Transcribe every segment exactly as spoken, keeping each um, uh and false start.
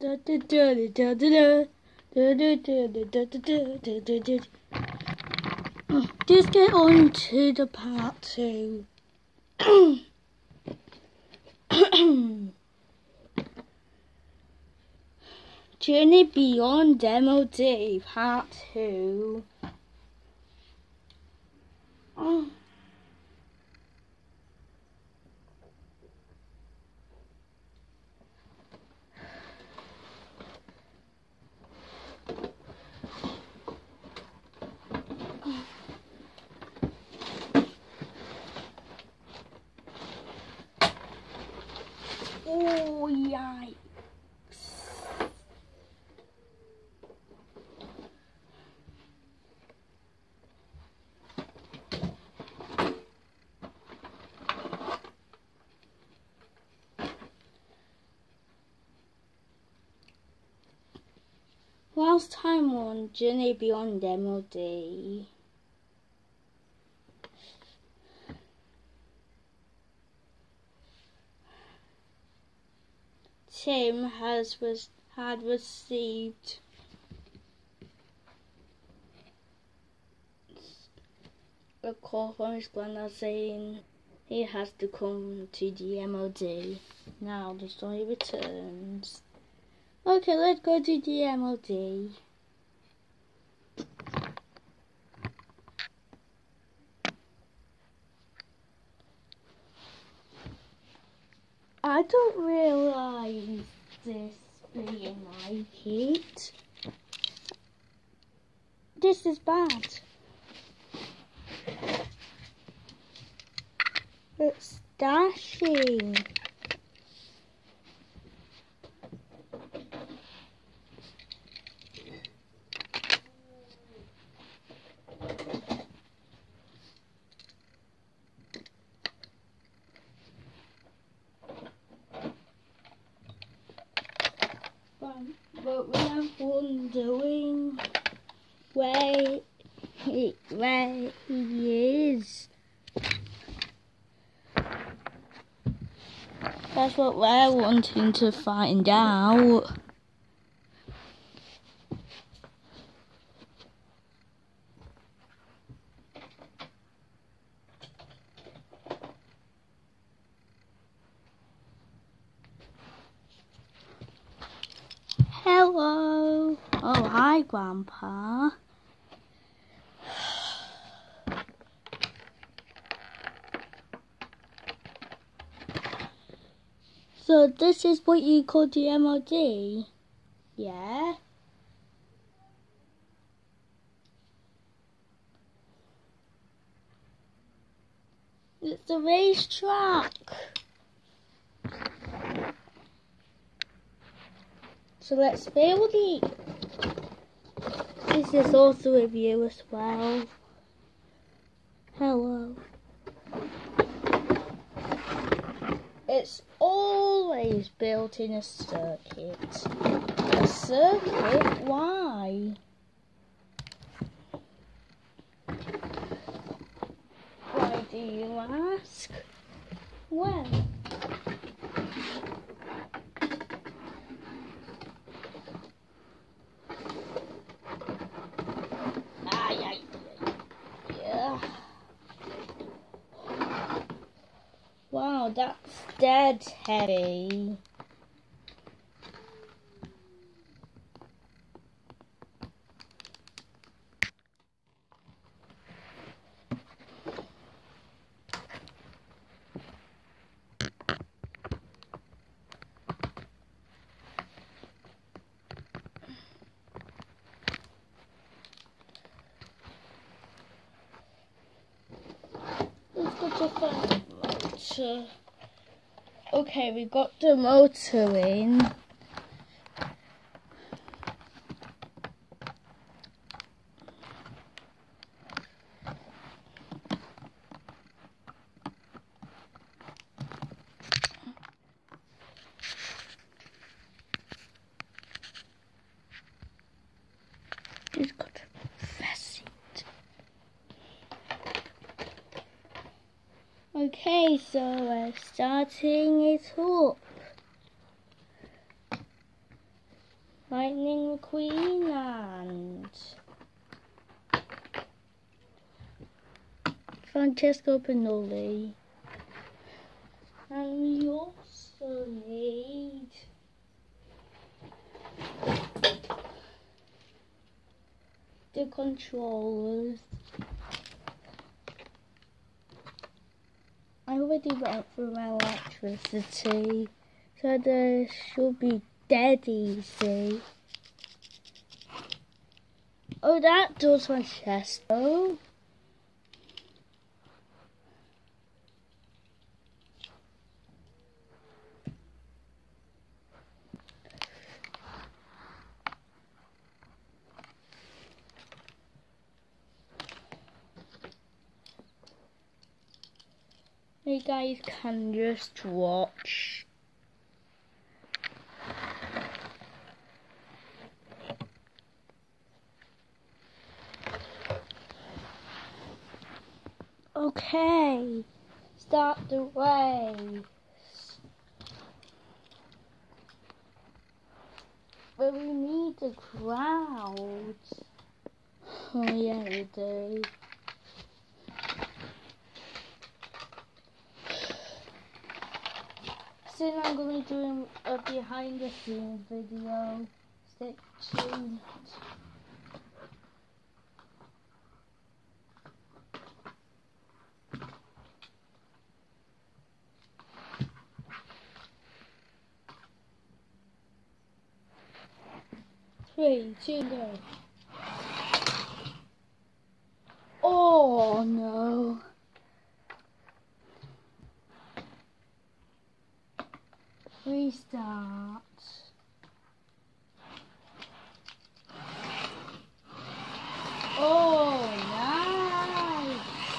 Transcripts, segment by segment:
Just get on to the part two. Journey Beyond M O D Part two. Oh. Oh, yikes. Last time on Journey Beyond M O D. Tim has was had received a call from his granddad saying he has to come to the M O D. Now the story returns. Okay, let's go to the M O D. I don't realise this being like it. This is bad. It's dashing. But we are wondering where he, where he is. That's what we're wanting to find out. Hello. Oh, hi, Grandpa. So this is what you call the M O D? Yeah? It's a racetrack. So let's build it. This is also a view as well. Hello. It's always built in a circuit. A circuit? Why? Why do you ask? Well. Wow, that's dead heavy. Let's go to find motor. Okay, we got the motor in. Just got to press it. Okay, so we're starting it up. Lightning McQueen and Francesco Pinoli. And we also need the controllers. I already went through my electricity, so this should be dead easy. Oh, that does my chest though. You guys can just watch. Okay, start the race. But we need the crowd. Oh yeah, we do. Soon I'm going to be doing a behind the scenes video. Stay tuned. Three, two, go. Oh no. Restart. Oh, nice.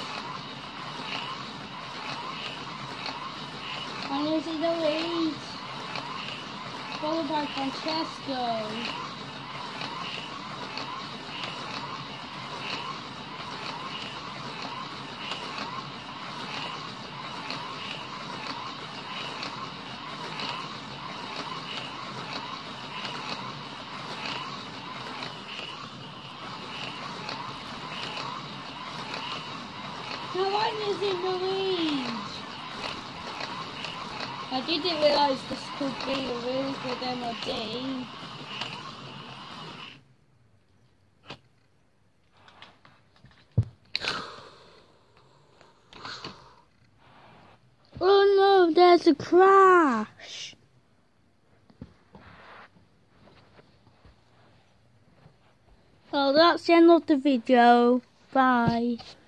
I'm losing the lead. Followed by Francesco. Now I'm losing the lead. I didn't realise this could be a really good M O D. Oh no, there's a crash. Oh, that's the end of the video. Bye.